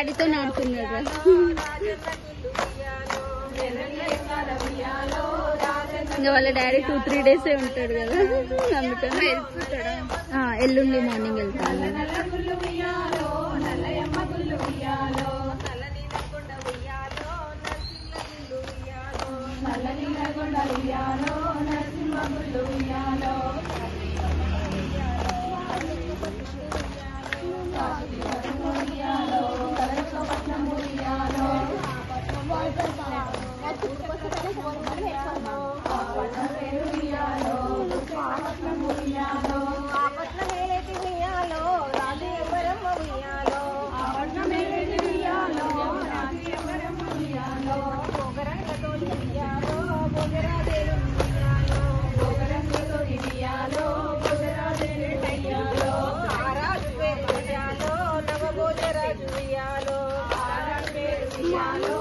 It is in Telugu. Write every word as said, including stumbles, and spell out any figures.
డాడీతో ఆడుతున్నాడు. ఇంకా వాళ్ళ డాడీ టూ త్రీ డేసే ఉంటాడు కదా, అందుకని వెళ్తుంటాడా. ఎల్లుండి మార్నింగ్ వెళ్తాను. Yeah.